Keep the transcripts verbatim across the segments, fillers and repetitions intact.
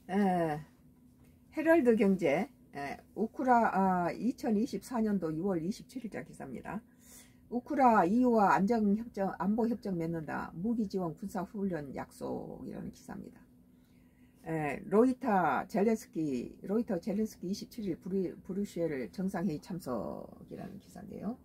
에, 헤럴드 경제 에, 우크라 아, 이천이십사 년도 유월 이십칠일자 기사입니다. 우크라 이유와 안정협정, 안보협정 맺는다. 무기지원 군사훈련 약속이라는 기사입니다. 에, 로이터 젤렌스키 로이터 젤렌스키 이십칠일 브리, 브뤼셀 정상회의 참석이라는 기사인데요.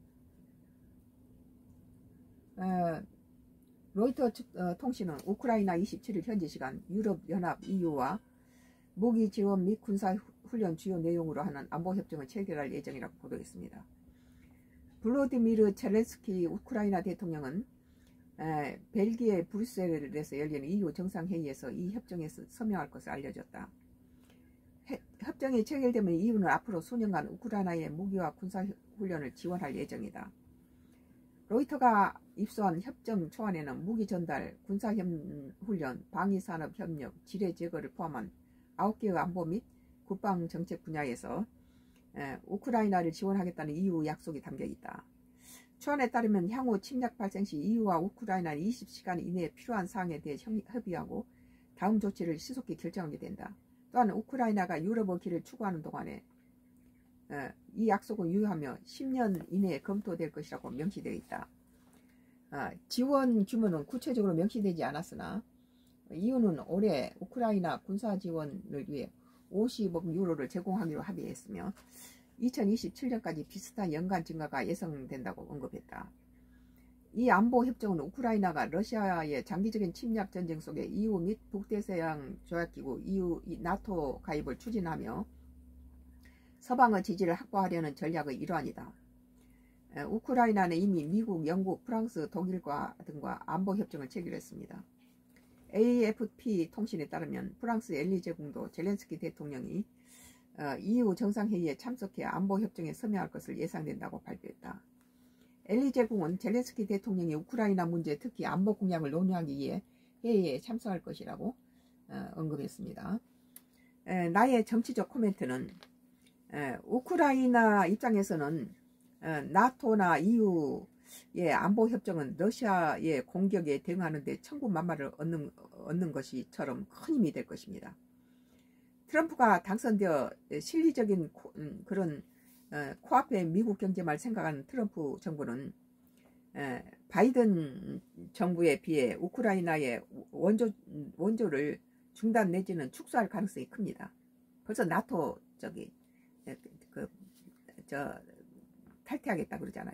에, 로이터 어, 통신은 우크라이나 이십칠일 현지 시간 유럽연합 이유와 무기 지원 및 군사훈련 주요 내용으로 하는 안보협정을 체결할 예정이라고 보도했습니다. 블로디미르 젤렌스키 우크라이나 대통령은 에, 벨기에 브뤼셀에서 열리는 이유 정상회의에서 이 협정에 서명할 것을 알려졌다. 해, 협정이 체결되면 이유는 앞으로 수년간 우크라이나의 무기와 군사훈련을 지원할 예정이다. 로이터가 입수한 협정 초안에는 무기 전달, 군사훈련, 방위산업협력, 지뢰 제거를 포함한 아홉 개의 안보 및 국방정책 분야에서 에, 우크라이나를 지원하겠다는 이유 약속이 담겨있다. 초안에 따르면 향후 침략 발생 시 이유와 우크라이나는 이십 시간 이내에 필요한 사항에 대해 협의하고 다음 조치를 신속히 결정하게 된다. 또한 우크라이나가 유럽의 길을 추구하는 동안에 에, 이 약속은 유효하며 십 년 이내에 검토될 것이라고 명시되어 있다. 아, 지원 규모는 구체적으로 명시되지 않았으나 이유는 올해 우크라이나 군사 지원을 위해 오십억 유로를 제공하기로 합의했으며 이천이십칠 년까지 비슷한 연간 증가가 예상된다고 언급했다. 이 안보협정은 우크라이나가 러시아의 장기적인 침략 전쟁 속에 이유 및 북대서양 조약기구 이유, 나토 가입을 추진하며 서방의 지지를 확보하려는 전략의 일환이다. 우크라이나는 이미 미국, 영국, 프랑스, 독일과 등과 안보협정을 체결했습니다. 에이에프피 통신에 따르면 프랑스 엘리제궁도 젤렌스키 대통령이 이유 정상회의에 참석해 안보협정에 서명할 것을 예상된다고 발표했다. 엘리제궁은 젤렌스키 대통령이 우크라이나 문제, 특히 안보 공약을 논의하기 위해 회의에 참석할 것이라고 언급했습니다. 나의 정치적 코멘트는 우크라이나 입장에서는 나토나 이유의 안보협정은 러시아의 공격에 대응하는 데 천군만마를 얻는, 얻는 것이처럼 큰 힘이 될 것입니다. 트럼프가 당선되어 실리적인 그런 코앞에 미국 경제만 생각하는 트럼프 정부는 바이든 정부에 비해 우크라이나의 원조, 원조를 중단 내지는 축소할 가능성이 큽니다. 벌써 나토 저기 그, 저, 탈퇴하겠다 그러잖아요.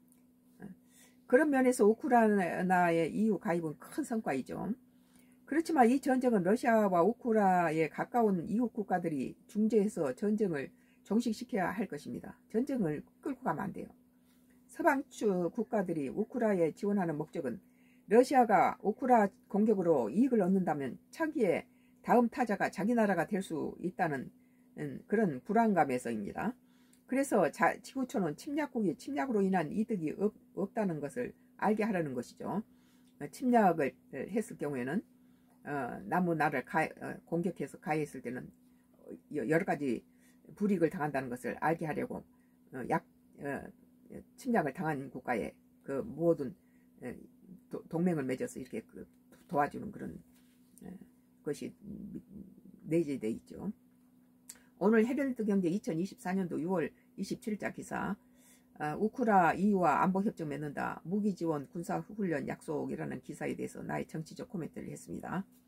그런 면에서 우크라이나의 이유 가입은 큰 성과이죠. 그렇지만 이 전쟁은 러시아와 우크라이나에 가까운 이웃 국가들이 중재해서 전쟁을 종식시켜야 할 것입니다. 전쟁을 끌고 가면 안 돼요. 서방 국가들이 우크라이나에 지원하는 목적은 러시아가 우크라 공격으로 이익을 얻는다면 차기에 다음 타자가 자기 나라가 될 수 있다는 그런 불안감에서입니다. 그래서 자, 지구촌은 침략국이 침략으로 인한 이득이 없, 없다는 것을 알게 하려는 것이죠. 침략을 했을 경우에는 어, 남의 나라를 가, 어, 공격해서 가해했을 때는 여러 가지 불이익을 당한다는 것을 알게 하려고 어, 약, 어, 침략을 당한 국가에 그 모든 어, 도, 동맹을 맺어서 이렇게 그, 도와주는 그런 어, 것이 내재되어 있죠. 오늘 헤럴드 경제 이천이십사 년도 유월 이십칠일자 기사 어, 우크라 이유와 안보협정 맺는다. 무기지원 군사훈련 약속이라는 기사에 대해서 나의 정치적 코멘트를 했습니다.